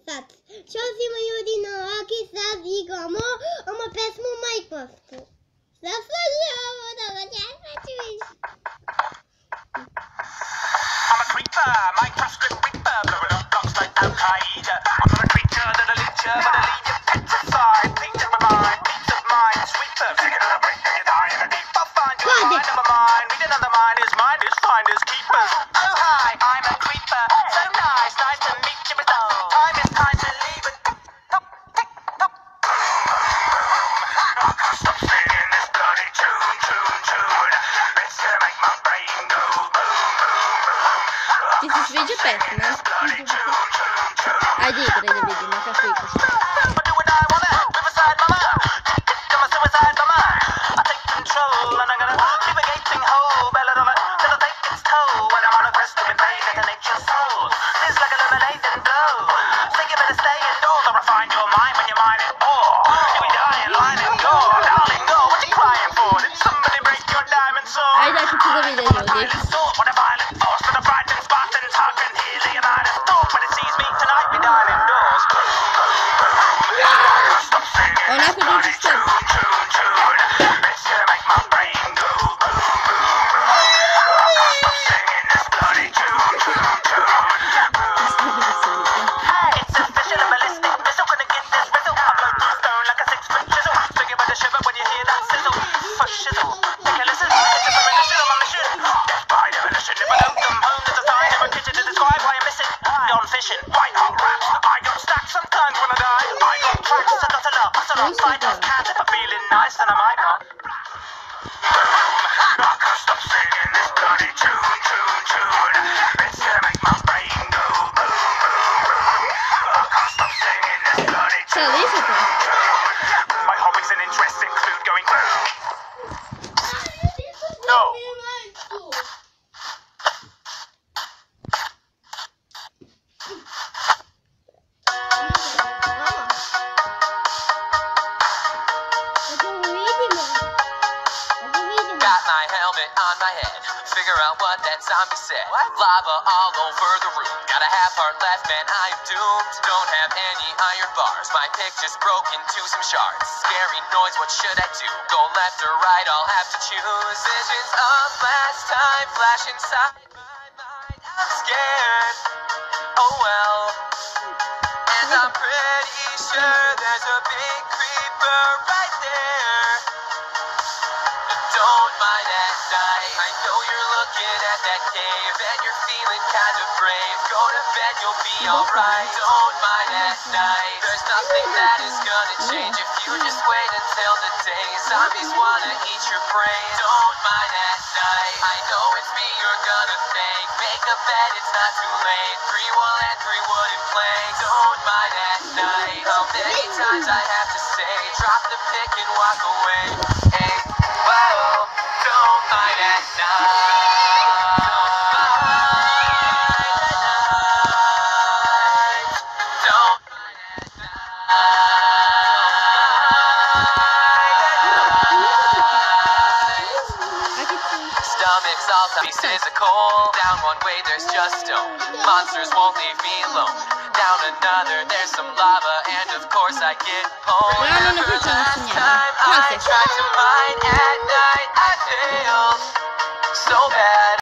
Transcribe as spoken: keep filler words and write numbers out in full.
Exato. Chelsea Yuri não, aqui está, digamos, uma péssima Minecraft. Já falou, não vai I'm a creeper, Minecraft script reaper, blowing up blocks like Al Qaeda. I'm not a creature that'll eat you, but I'll leave you petrified. Peace of my mind, peace of mind, sweeper. Figure out a break and you die in a deep. I'll find you a mind of a mind. Read another mind, his mind is finders keepers. Oh hi, I'm a creeper, so nice, nice to meet you, but time is time to leave it. Top, tick, top. I can't stop singing this bloody tune, tune, tune. It's gonna make my brain go boom, boom, boom. This is video péssimo, né? Ai, diga, diga, diga, não tá feito. Ai, dá que tudo vida, eu deixo. Olha a coisa de tempo. White hot raps, I got stacks sometimes when I die. I got tracks, I got a lot. I don't find off cans if I'm feeling nice, then I might not. I can't stop singing this bloody tune, tune, tune. It's gonna make my brain go boom, boom, boom. I can't stop singing this bloody tune, tune, tune. My hobbies and interests include going no. My helmet on my head, figure out what that zombie said. What? Lava all over the room, got a half heart left, man, I am doomed. Don't have any iron bars, my pick just broke into some shards. Scary noise, what should I do? Go left or right, I'll have to choose. Visions of last time flash inside my mind, I'm scared, oh well. And I'm pretty sure there's a big creeper right there. Don't mind at night, I know you're looking at that cave and you're feeling kind of brave. Go to bed, you'll be alright. Don't mind at night, there's nothing that is gonna change if you just wait until the day. Zombies wanna eat your brain. Don't mind at night, I know it's me you're gonna thank. Make a bed, it's not too late. Three wool and three wooden planks. Don't mind at night, how many times I have to say, drop the pick and walk away. Hey, whoa, don't mind at night. Don't mind at night. Stomachs all pieces of coal. Down one way, there's just stone. Monsters won't leave me alone. Down another, there's some lava, and of course I get pwned. Remember last time I tried to mine at night, I failed so bad.